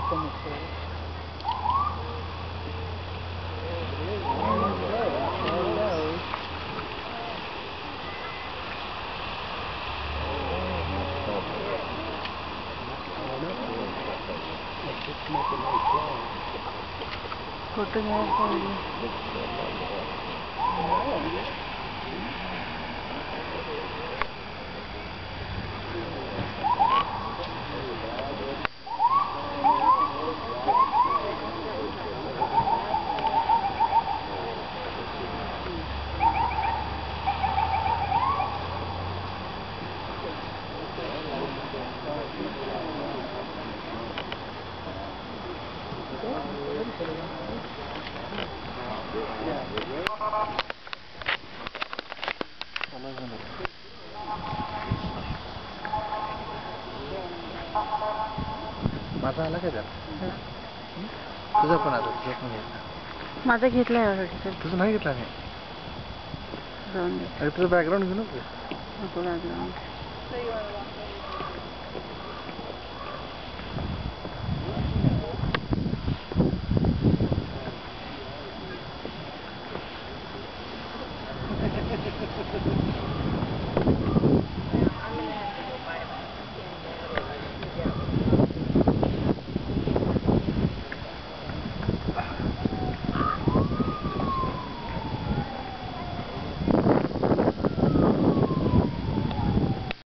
माझा आला का त्यात? तुझा पण आता तुझा पण घेतला. माझा घेतलाय ऑलरेडी. तुझं नाही घेतला नाही. अरे तुझं बॅकग्राऊंड घेऊ नको. नको बॅकग्राऊंड.